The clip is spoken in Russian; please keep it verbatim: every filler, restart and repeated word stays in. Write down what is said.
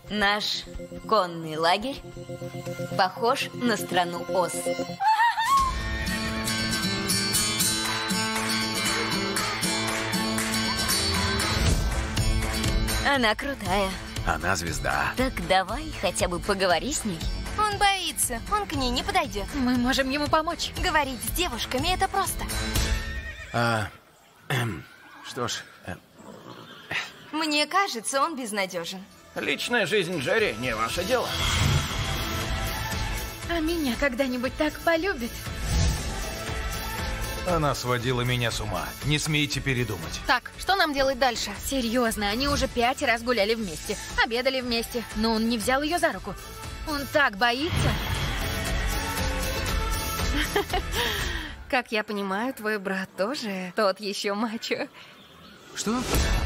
Наш конный лагерь похож на страну Оз. Она крутая. Она звезда. Так давай хотя бы поговори с ней. Он боится, он к ней не подойдет. Мы можем ему помочь. Говорить с девушками — это просто. А, эм, что ж, э, Мне кажется, он безнадежен. Личная жизнь Джерри не ваше дело. А меня когда-нибудь так полюбит? Она сводила меня с ума. Не смейте передумать. Так, что нам делать дальше? Серьезно, они уже пять раз гуляли вместе, обедали вместе, но он не взял ее за руку. Он так боится. Как я понимаю, твой брат тоже тот еще мачо. что?